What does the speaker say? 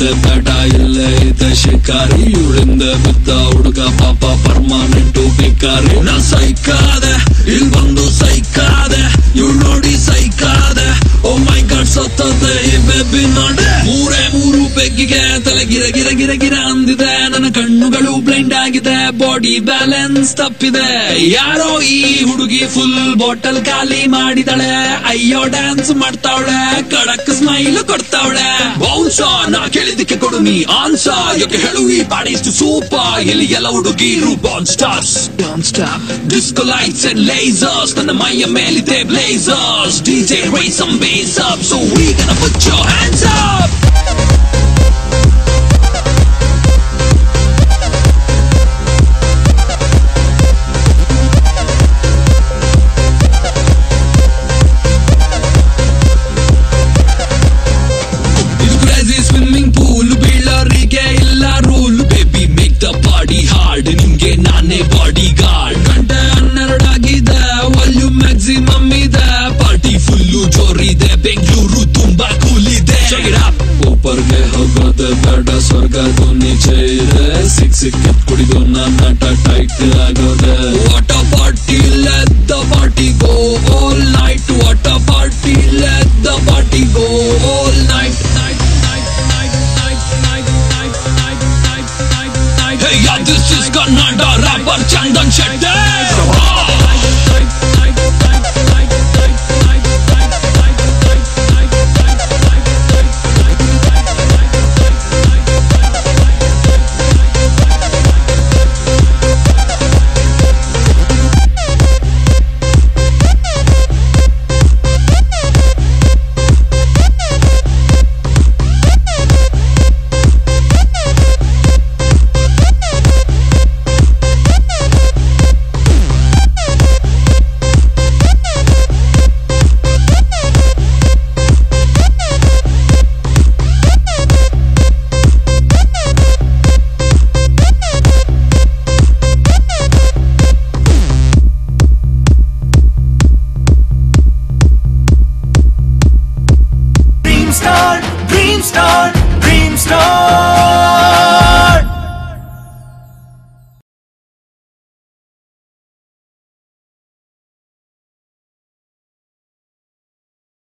ಹೋಗೋದೆ ಬೇಡ ಇಲ್ಲೇ ಇದೆ ಶಿಕಾರಿ ಇವಳಿಂದ ಬಿದ್ದ ಹುಡುಗ ಪಾಪ ಪರ್ಮನೆಂಟ್ ಬೇಕಾರಿ ನಾ ಸೈಕಾದೆ ಇಲ್ ಬಂದು ಸೈಕಾದೆ ಇವಳು ನೋಡಿ ಸೈಕಾದೆ ಓ ಮೈ ಗಾಡ್ ಸತ್ತದೆ ಈ ಬೇಬಿ ನೋಡೆ ಮೂರು ಬೆಗ್ಗಿಗೆ ತಲೆ ಗಿರ ಗಿರ ಗಿರ ಗಿರ ಅಂದಿದೆ ನನ್ನ ಕಣ್ಣುಗಳು ಬ್ಲೈಂಡ್ ಆಗಿದೆ ಬಾಡಿ ಬ್ಯಾಲೆನ್ಸ್ ತಪ್ಪಿದೆ ಯಾರೋ ಈ ಹುಡುಗಿ ಫುಲ್ ಬಾಟಲ್ ಖಾಲಿ ಮಾಡಿದಳೆ ಅಯ್ಯೋ ಡ್ಯಾನ್ಸ್ ಮಾಡ್ತಾವಳೆ ಕಡಕ್ ಸ್ಮೈಲ್ ಕೊಡ್ತಾವಳೆ ಬೌನ್ಸ ನಾ ಕೇಳಿದಕ್ಕೆ ಕೊಡು ನೀ ಆನ್ಸ ಯಾಕೆ ಹೇಳು ಈ ಬಾಡಿ ಇಷ್ಟು ಸೂಪರ್ ಇಲ್ಲಿ ಎಲ್ಲ ಹುಡುಗಿರು ಬಾನ್ stars disco lights and lasers ನನ್ನ ಮೈಯ ಮೇಲಿದೆ blazers DJ raise some bass up so we gonna put your hands up It's crazy swimming pool ಬೀಳರಿಗೆ ಇಲ್ಲ rule baby make the party hard ನಿಂಗೆ ನಾನೇ ಬಾಡಿ ಗಾರ್ಡ್ ಗಂಟೆ 12 ಆಗಿದೆ ವಾಲ್ಯೂಮ್ ಮ್ಯಾಕ್ಸಿಮಮ್ ಇದೆ ಪಾರ್ಟಿ ಫುಲ್ಲು ಜೋರಿದೆ ಬೆಂಗಳೂರು ತುಂಬಾ ಕೂಲ್ ಇದೆ ಊಪರ್ಗೆ ಹೋಗೋದೆ ಬೇಡ ಸ್ವರ್ಗದು ನೀಚೆ ಇದೆ ಸಿಕ್ಕಿದ್ ಕುಡಿದು ನನ್ನ ಟೈಟ್ ಆಗೋದೆ what a party let the party go all night what a party let the party go all night Hey, yeah, this is Kannada rapper Chandan Shetty